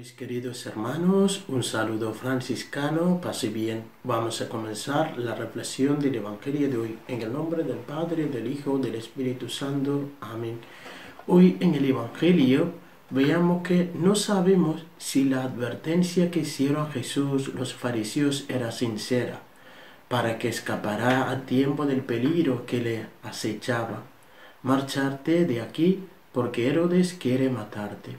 Mis queridos hermanos, un saludo franciscano, pase bien. Vamos a comenzar la reflexión del Evangelio de hoy. En el nombre del Padre, del Hijo, del Espíritu Santo. Amén. Hoy en el Evangelio veamos que no sabemos si la advertencia que hicieron a Jesús los fariseos era sincera, para que escapara a tiempo del peligro que le acechaba. Márchate de aquí, porque Herodes quiere matarte.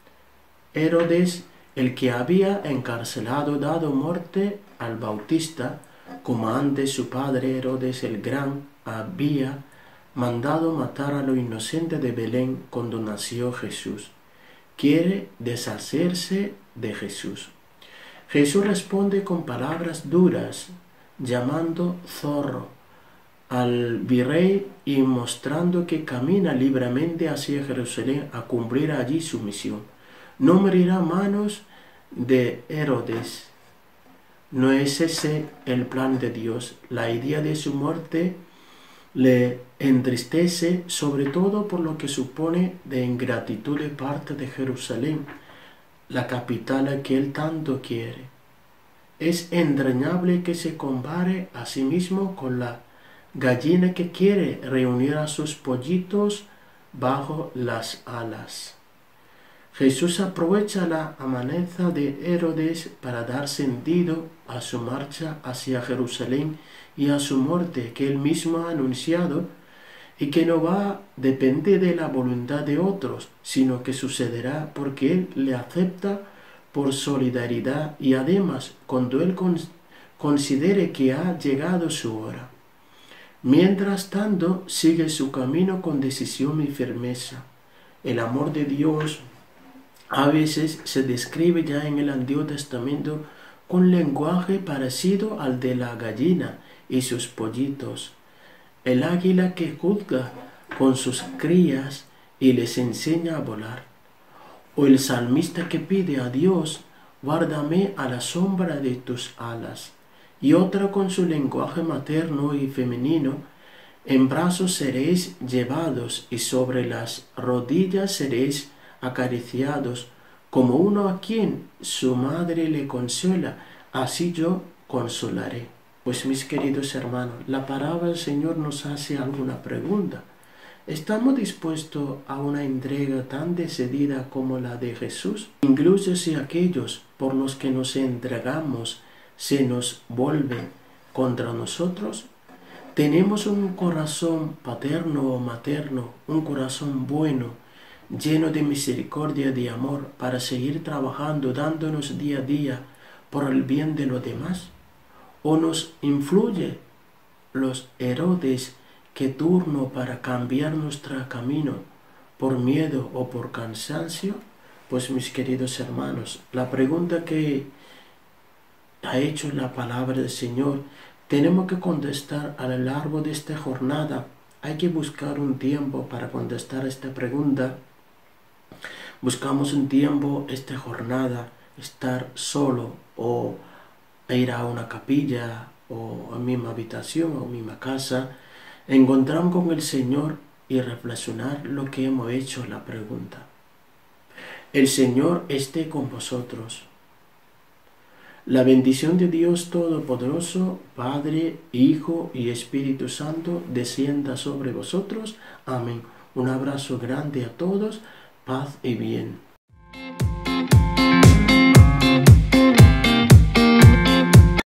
Herodes, el que había encarcelado, dado muerte al Bautista, como antes su padre Herodes el Gran había mandado matar a lo inocente de Belén cuando nació Jesús. Quiere deshacerse de Jesús. Jesús responde con palabras duras, llamando zorro al virrey y mostrando que camina libremente hacia Jerusalén a cumplir allí su misión. No morirá a manos de Herodes. No es ese el plan de Dios. La idea de su muerte le entristece, sobre todo por lo que supone de ingratitud de parte de Jerusalén, la capital a que él tanto quiere. Es entrañable que se compare a sí mismo con la gallina que quiere reunir a sus pollitos bajo las alas. Jesús aprovecha la amenaza de Herodes para dar sentido a su marcha hacia Jerusalén y a su muerte que él mismo ha anunciado y que no va a depender de la voluntad de otros, sino que sucederá porque él le acepta por solidaridad y además cuando él considere que ha llegado su hora. Mientras tanto, sigue su camino con decisión y firmeza. El amor de Dios a veces se describe ya en el Antiguo Testamento con lenguaje parecido al de la gallina y sus pollitos. El águila que juzga con sus crías y les enseña a volar. O el salmista que pide a Dios, guárdame a la sombra de tus alas. Y otra con su lenguaje materno y femenino, en brazos seréis llevados y sobre las rodillas seréis acariciados, como uno a quien su madre le consuela, así yo consolaré. Pues mis queridos hermanos, la palabra del Señor nos hace alguna pregunta. ¿Estamos dispuestos a una entrega tan decidida como la de Jesús? Incluso si aquellos por los que nos entregamos se nos vuelven contra nosotros. ¿Tenemos un corazón paterno o materno, un corazón bueno, lleno de misericordia y de amor para seguir trabajando, dándonos día a día por el bien de los demás? ¿O nos influye los Herodes que turno para cambiar nuestro camino por miedo o por cansancio? Pues mis queridos hermanos, la pregunta que ha hecho la palabra del Señor tenemos que contestar a lo largo de esta jornada. Hay que buscar un tiempo para contestar esta pregunta. Buscamos un tiempo esta jornada, estar solo o ir a una capilla o a misma habitación o misma casa, encontrarnos con el Señor y reflexionar lo que hemos hecho la pregunta. El Señor esté con vosotros. La bendición de Dios Todopoderoso, Padre, Hijo y Espíritu Santo, descienda sobre vosotros. Amén. Un abrazo grande a todos. Paz y bien.